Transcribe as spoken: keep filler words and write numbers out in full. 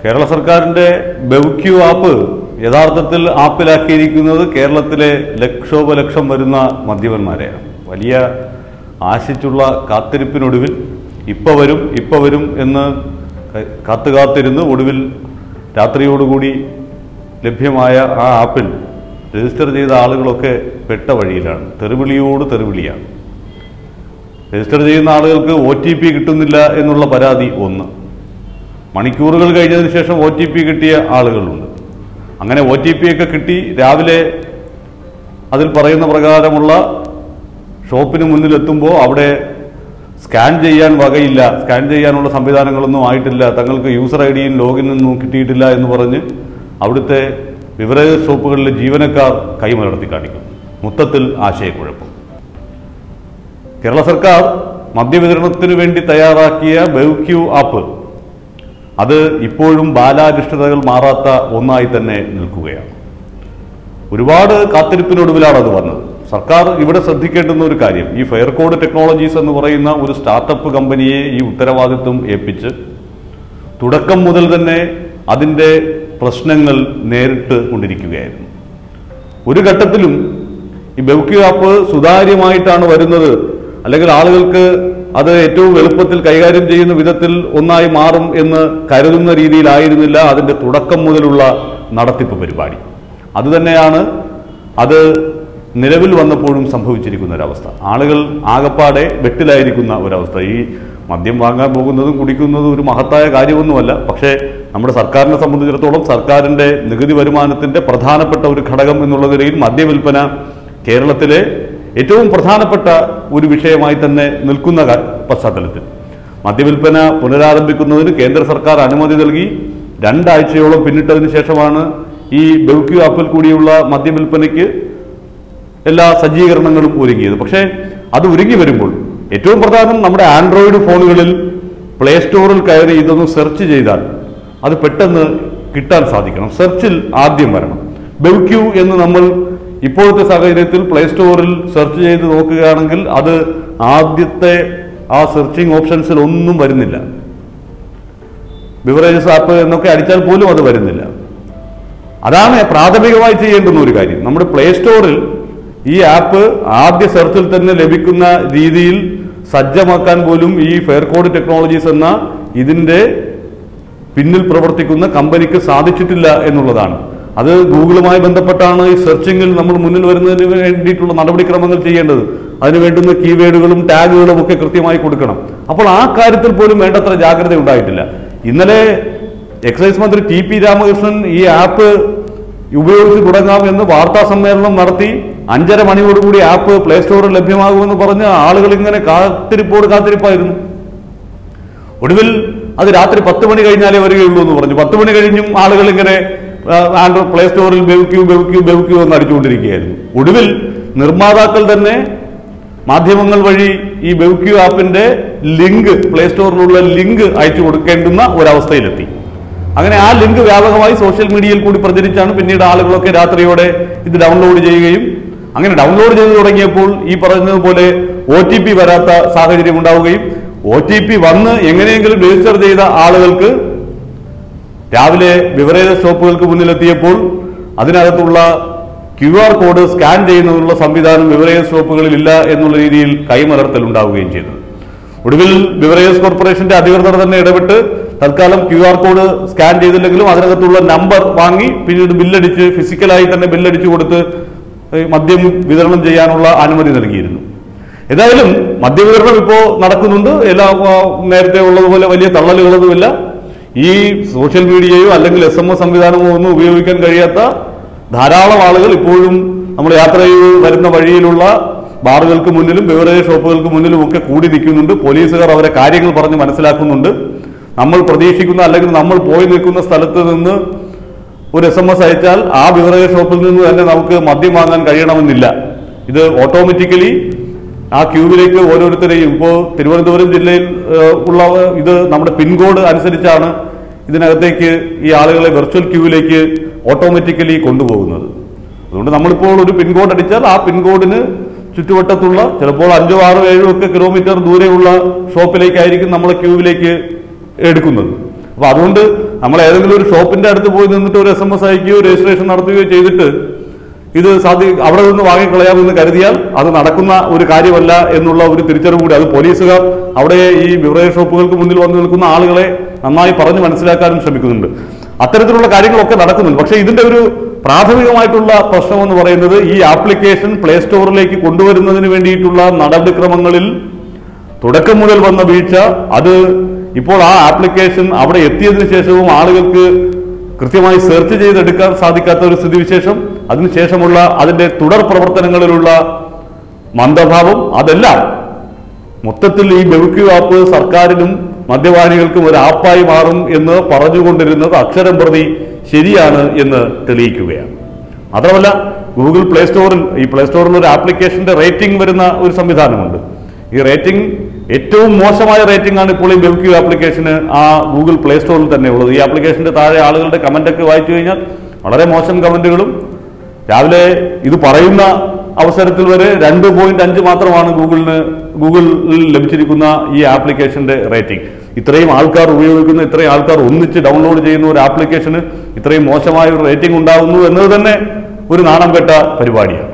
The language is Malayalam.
കേരള സർക്കാരിൻ്റെ ബെവ്ക്യൂ ആപ്പ് യഥാർത്ഥത്തിൽ ആപ്പിലാക്കിയിരിക്കുന്നത് കേരളത്തിലെ ലക്ഷോപലക്ഷം വരുന്ന മദ്യപന്മാരെയാണ്. വലിയ ആശിച്ചുള്ള കാത്തിരിപ്പിനൊടുവിൽ ഇപ്പോൾ വരും ഇപ്പോൾ വരും എന്ന് കാത്തു കാത്തിരുന്ന് ഒടുവിൽ രാത്രിയോടുകൂടി ലഭ്യമായ ആ ആപ്പിൽ രജിസ്റ്റർ ചെയ്ത ആളുകളൊക്കെ പെട്ട വഴിയിലാണ്. തെറിവിളിയോട് തെറിവിളിയാണ്. രജിസ്റ്റർ ചെയ്യുന്ന ആളുകൾക്ക് ഒ ടി പി കിട്ടുന്നില്ല എന്നുള്ള പരാതി ഒന്ന്. മണിക്കൂറുകൾ കഴിഞ്ഞതിന് ശേഷം ഒ ടി പി കിട്ടിയ ആളുകളുണ്ട്. അങ്ങനെ ഒ ടി പി ഒക്കെ കിട്ടി രാവിലെ അതിൽ പറയുന്ന പ്രകാരമുള്ള ഷോപ്പിന് മുന്നിലെത്തുമ്പോൾ അവിടെ സ്കാൻ ചെയ്യാൻ വകയില്ല, സ്കാൻ ചെയ്യാനുള്ള സംവിധാനങ്ങളൊന്നും ആയിട്ടില്ല, തങ്ങൾക്ക് യൂസർ ഐ ഡിയും ലോഗിനൊന്നും കിട്ടിയിട്ടില്ല എന്ന് പറഞ്ഞ് അവിടുത്തെ ബിവറേജ് ഷോപ്പുകളിലെ ജീവനക്കാർ കൈമലർത്തി കാണിക്കും. മൊത്തത്തിൽ ആശയക്കുഴപ്പം. കേരള സർക്കാർ മദ്യവിതരണത്തിനു വേണ്ടി തയ്യാറാക്കിയ ബെവ്ക്യൂ ആപ്പ് അത് ഇപ്പോഴും ബാലാരിഷ്ടതകൾ മാറാത്ത ഒന്നായി തന്നെ നിൽക്കുകയാണ്. ഒരുപാട് കാത്തിരിപ്പിനൊടുവിലാണ് അത് വന്നത്. സർക്കാർ ഇവിടെ ശ്രദ്ധിക്കേണ്ടുന്ന ഒരു കാര്യം, ഈ ഫെയർകോഡ് ടെക്നോളജീസ് എന്ന് പറയുന്ന ഒരു സ്റ്റാർട്ടപ്പ് കമ്പനിയെ ഈ ഉത്തരവാദിത്വം ഏൽപ്പിച്ച് തുടക്കം മുതൽ തന്നെ അതിൻ്റെ പ്രശ്നങ്ങൾ നേരിട്ട് കൊണ്ടിരിക്കുകയായിരുന്നു. ഒരു ഘട്ടത്തിലും ഈ ബെവ്ക്യൂ ആപ്പ് സുതാര്യമായിട്ടാണ് വരുന്നത്, അല്ലെങ്കിൽ ആളുകൾക്ക് അത് ഏറ്റവും എളുപ്പത്തിൽ കൈകാര്യം ചെയ്യുന്ന വിധത്തിൽ ഒന്നായി മാറും എന്ന് കരുതുന്ന രീതിയിലായിരുന്നില്ല അതിൻ്റെ തുടക്കം മുതലുള്ള നടത്തിപ്പ് പരിപാടി. അതുതന്നെയാണ് അത് നിലവിൽ വന്നപ്പോഴും സംഭവിച്ചിരിക്കുന്ന ഒരവസ്ഥ. ആളുകൾ ആകപ്പാടെ വെട്ടിലായിരിക്കുന്ന ഒരവസ്ഥ. ഈ മദ്യം വാങ്ങാൻ പോകുന്നതും കുടിക്കുന്നതും ഒരു മഹത്തായ കാര്യമൊന്നുമല്ല. പക്ഷേ നമ്മുടെ സർക്കാരിനെ സംബന്ധിച്ചിടത്തോളം സർക്കാരിൻ്റെ നികുതി വരുമാനത്തിൻ്റെ പ്രധാനപ്പെട്ട ഒരു ഘടകം എന്നുള്ള നിലയിൽ മദ്യവിൽപ്പന കേരളത്തിലെ ഏറ്റവും പ്രധാനപ്പെട്ട ഒരു വിഷയമായി തന്നെ നിൽക്കുന്ന പശ്ചാത്തലത്തിൽ മദ്യവിൽപ്പന പുനരാരംഭിക്കുന്നതിന് കേന്ദ്ര സർക്കാർ അനുമതി നൽകി രണ്ടാഴ്ചയോളം പിന്നിട്ടതിന് ശേഷമാണ് ഈ ബെവ്ക്യൂ ആപ്പിൽ കൂടിയുള്ള മദ്യവിൽപ്പനയ്ക്ക് എല്ലാ സജ്ജീകരണങ്ങളും ഒരുങ്ങിയത്. പക്ഷേ അത് ഒരുങ്ങി വരുമ്പോൾ ഏറ്റവും പ്രധാനം നമ്മുടെ ആൻഡ്രോയിഡ് ഫോണുകളിൽ പ്ലേ സ്റ്റോറിൽ കയറി ഇതൊന്ന് സെർച്ച് ചെയ്താൽ അത് പെട്ടെന്ന് കിട്ടാൻ സാധിക്കണം. സെർച്ചിൽ ആദ്യം വരണം. ബെവ്ക്യൂ എന്ന് നമ്മൾ ഇപ്പോഴത്തെ സാഹചര്യത്തിൽ പ്ലേ സ്റ്റോറിൽ സെർച്ച് ചെയ്ത് നോക്കുകയാണെങ്കിൽ അത് ആദ്യത്തെ ആ സെർച്ചിങ് ഓപ്ഷൻസിൽ ഒന്നും വരുന്നില്ല. ബിവറേജസ് ആപ്പ് എന്നൊക്കെ അടിച്ചാൽ പോലും അത് വരുന്നില്ല. അതാണ് പ്രാഥമികമായി ചെയ്യേണ്ടുന്ന ഒരു കാര്യം. നമ്മുടെ പ്ലേ സ്റ്റോറിൽ ഈ ആപ്പ് ആദ്യ സെർച്ചിൽ തന്നെ ലഭിക്കുന്ന രീതിയിൽ സജ്ജമാക്കാൻ പോലും ഈ ഫെയർകോഡ് ടെക്നോളജീസ് എന്ന ഇതിൻ്റെ പിന്നിൽ പ്രവർത്തിക്കുന്ന കമ്പനിക്ക് സാധിച്ചിട്ടില്ല എന്നുള്ളതാണ്. അത് ഗൂഗിളുമായി ബന്ധപ്പെട്ടാണ് ഈ സെർച്ചിങ്ങിൽ നമ്മൾ മുന്നിൽ വരുന്നതിന് വേണ്ടിയിട്ടുള്ള നടപടിക്രമങ്ങൾ ചെയ്യേണ്ടത്. അതിന് വേണ്ടുന്ന കീവേഡുകളും ടാഗുകളും ഒക്കെ കൃത്യമായി കൊടുക്കണം. അപ്പോൾ ആ കാര്യത്തിൽ പോലും വേണ്ടത്ര ജാഗ്രത ഉണ്ടായിട്ടില്ല. ഇന്നലെ എക്സൈസ് മന്ത്രി ടി പി രാമകൃഷ്ണൻ ഈ ആപ്പ് ഉപയോഗിച്ച് തുടങ്ങാം എന്ന് വാർത്താ സമ്മേളനം നടത്തി അഞ്ചര മണിയോടുകൂടി ആപ്പ് പ്ലേ സ്റ്റോറിൽ ലഭ്യമാകുമെന്ന് പറഞ്ഞ് ആളുകൾ ഇങ്ങനെ കാത്തിരിപ്പോട് കാത്തിരിപ്പായിരുന്നു. ഒടുവിൽ അത് രാത്രി പത്ത് മണി കഴിഞ്ഞാലേ വരികയുള്ളൂ എന്ന് പറഞ്ഞു. പത്ത് മണി കഴിഞ്ഞും ആളുകൾ ഇങ്ങനെ ആൻഡ്രോയിഡ് പ്ലേ സ്റ്റോറിൽ ബെവ്ക്യൂ ബെവ്ക്യൂ ബെവ്ക്യൂ എന്ന് അടിച്ചുകൊണ്ടിരിക്കുകയായിരുന്നു. ഒടുവിൽ നിർമ്മാതാക്കൾ തന്നെ മാധ്യമങ്ങൾ വഴി ഈ ബെവ്ക്യൂ ആപ്പിന്റെ ലിങ്ക് പ്ലേ സ്റ്റോറിലുള്ള ലിങ്ക് അയച്ചു കൊടുക്കേണ്ടുന്ന ഒരവസ്ഥയിലെത്തി. അങ്ങനെ ആ ലിങ്ക് വ്യാപകമായി സോഷ്യൽ മീഡിയയിൽ കൂടി പ്രചരിച്ചാണ് പിന്നീട് ആളുകളൊക്കെ രാത്രിയോടെ ഇത് ഡൗൺലോഡ് ചെയ്യുകയും അങ്ങനെ ഡൗൺലോഡ് ചെയ്തു തുടങ്ങിയപ്പോൾ ഈ പറഞ്ഞതുപോലെ ഒ ടി പി വരാത്ത സാഹചര്യം ഉണ്ടാവുകയും ഒ ടി പി വന്ന് എങ്ങനെയെങ്കിലും രജിസ്റ്റർ ചെയ്ത ആളുകൾക്ക് രാവിലെ ബിവറേജ് ഷോപ്പുകൾക്ക് മുന്നിലെത്തിയപ്പോൾ അതിനകത്തുള്ള ക്യു ആർ കോഡ് സ്കാൻ ചെയ്യുന്നതിനുള്ള സംവിധാനം ബിവറേജ് ഷോപ്പുകളിൽ ഇല്ല എന്നുള്ള രീതിയിൽ കൈമലർത്തൽ ഉണ്ടാവുകയും ചെയ്തു. ഒടുവിൽ ബിവറേജ് കോർപ്പറേഷന്റെ അധികൃതർ തന്നെ ഇടപെട്ട് തൽക്കാലം ക്യു ആർ കോഡ് സ്കാൻ ചെയ്തില്ലെങ്കിലും അതിനകത്തുള്ള നമ്പർ വാങ്ങി പിന്നീട് ബില്ലടിച്ച് ഫിസിക്കലായി തന്നെ ബില്ലടിച്ചു കൊടുത്ത് മദ്യം വിതരണം ചെയ്യാനുള്ള അനുമതി നൽകിയിരുന്നു. ഏതായാലും മദ്യവിതരണം ഇപ്പോൾ നടക്കുന്നുണ്ട്. എല്ലാ നേരത്തെ ഉള്ളതുപോലെ വലിയ തള്ളലുകളൊന്നുമില്ല. ഈ സോഷ്യൽ മീഡിയയോ അല്ലെങ്കിൽ എസ് എം എസ് സംവിധാനമോ ഒന്നും ഉപയോഗിക്കാൻ കഴിയാത്ത ധാരാളം ആളുകൾ ഇപ്പോഴും നമ്മൾ യാത്ര ചെയ്ത് വരുന്ന വഴിയിലുള്ള ബാറുകൾക്ക് മുന്നിലും ബിവറേജ് ഷോപ്പുകൾക്ക് മുന്നിലും ഒക്കെ കൂടി നിൽക്കുന്നുണ്ട്. പോലീസുകാർ അവരെ കാര്യങ്ങൾ പറഞ്ഞ് മനസ്സിലാക്കുന്നുണ്ട്. നമ്മൾ പ്രതീക്ഷിക്കുന്ന അല്ലെങ്കിൽ നമ്മൾ പോയി നിൽക്കുന്ന സ്ഥലത്ത് നിന്ന് ഒരു എസ് എം എസ് അയച്ചാൽ ആ ബിവറേജ് ഷോപ്പിൽ നിന്ന് തന്നെ നമുക്ക് മദ്യം വാങ്ങാൻ കഴിയണമെന്നില്ല. ഇത് ഓട്ടോമാറ്റിക്കലി ആ ക്യൂവിലേക്ക് ഓരോരുത്തരെയും ഇപ്പോൾ തിരുവനന്തപുരം ജില്ലയിൽ ഉള്ള ഇത് നമ്മുടെ പിൻകോഡ് അനുസരിച്ചാണ് ഇതിനകത്തേക്ക് ഈ ആളുകളെ വെർച്വൽ ക്യൂവിലേക്ക് ഓട്ടോമാറ്റിക്കലി കൊണ്ടുപോകുന്നത്. അതുകൊണ്ട് നമ്മളിപ്പോൾ ഒരു പിൻകോഡ് അടിച്ചാൽ ആ പിൻകോഡിന് ചുറ്റുവട്ടത്തുള്ള ചിലപ്പോൾ അഞ്ചോ ആറോ ഏഴോ ഒക്കെ കിലോമീറ്റർ ദൂരെയുള്ള ഷോപ്പിലേക്കായിരിക്കും നമ്മളെ ക്യൂവിലേക്ക് എടുക്കുന്നത്. അപ്പൊ അതുകൊണ്ട് നമ്മൾ ഏതെങ്കിലും ഒരു ഷോപ്പിന്റെ അടുത്ത് പോയി നിന്നിട്ട് ഒരു എസ് എം എസ് അയക്കുകയോ രജിസ്ട്രേഷൻ നടത്തുകയോ ചെയ്തിട്ട് ഇത് സാധി അവിടെ നിന്ന് വാങ്ങിക്കളയാമെന്ന് കരുതിയാൽ അത് നടക്കുന്ന ഒരു കാര്യമല്ല എന്നുള്ള ഒരു തിരിച്ചറിവ് കൂടി അത് പോലീസുകാർ അവിടെ ഈ ബിവറേജ് ഷോപ്പുകൾക്ക് മുന്നിൽ വന്നു നിൽക്കുന്ന ആളുകളെ നന്നായി പറഞ്ഞ് മനസ്സിലാക്കാനും ശ്രമിക്കുന്നുണ്ട്. അത്തരത്തിലുള്ള കാര്യങ്ങളൊക്കെ നടക്കുന്നുണ്ട്. പക്ഷേ ഇതിന്റെ ഒരു പ്രാഥമികമായിട്ടുള്ള പ്രശ്നം എന്ന് പറയുന്നത് ഈ ആപ്ലിക്കേഷൻ പ്ലേ സ്റ്റോറിലേക്ക് കൊണ്ടുവരുന്നതിന് വേണ്ടിയിട്ടുള്ള നടപടിക്രമങ്ങളിൽ തുടക്കം മുതൽ വന്ന വീഴ്ച, അത് ഇപ്പോൾ ആ ആപ്ലിക്കേഷൻ അവിടെ എത്തിയതിനു ശേഷവും ആളുകൾക്ക് കൃത്യമായി സെർച്ച് ചെയ്തെടുക്കാൻ സാധിക്കാത്ത ഒരു സ്ഥിതിവിശേഷം, അതിനുശേഷമുള്ള അതിന്റെ തുടർ പ്രവർത്തനങ്ങളിലുള്ള മന്ദഭാവം, അതെല്ലാം മൊത്തത്തിൽ ഈ ബെവ്ക്യൂ ആപ്പ് സർക്കാരിനും മദ്യപാനികൾക്കും ഒരു ആപ്പായി മാറും എന്ന് പറഞ്ഞുകൊണ്ടിരുന്നത് അക്ഷരം പ്രതി ശരിയാണ് എന്ന് തെളിയിക്കുകയാണ്. മാത്രമല്ല ഗൂഗിൾ പ്ലേ സ്റ്റോറിൽ ഈ പ്ലേ സ്റ്റോറിൽ ഒരു ആപ്ലിക്കേഷന്റെ റേറ്റിംഗ് വരുന്ന ഒരു സംവിധാനമുണ്ട്. ഈ റേറ്റിംഗ് ഏറ്റവും മോശമായ റേറ്റിംഗ് ആണ് ഇപ്പോൾ ഈ ബെവ്ക്യൂ ആപ്ലിക്കേഷന് ആ ഗൂഗിൾ പ്ലേ സ്റ്റോറിൽ തന്നെ ഉള്ളത്. ഈ ആപ്ലിക്കേഷന്റെ താഴെ ആളുകളുടെ കമന്റൊക്കെ വായിച്ചു കഴിഞ്ഞാൽ വളരെ മോശം കമന്റുകളും, രാവിലെ ഇത് പറയുന്ന അവസരത്തിൽ വരെ രണ്ട് പോയിന്റ് അഞ്ച് മാത്രമാണ് ഗൂഗിളിന് ഗൂഗിളിൽ ലഭിച്ചിരിക്കുന്ന ഈ ആപ്ലിക്കേഷന്റെ റേറ്റിംഗ്. ഇത്രയും ആൾക്കാർ ഉപയോഗിക്കുന്ന, ഇത്രയും ആൾക്കാർ ഒന്നിച്ച് ഡൗൺലോഡ് ചെയ്യുന്ന ഒരു ആപ്ലിക്കേഷന് ഇത്രയും മോശമായ ഒരു റേറ്റിംഗ് ഉണ്ടാകുന്നു എന്നത് തന്നെ ഒരു നാണം കെട്ട പരിപാടിയാണ്.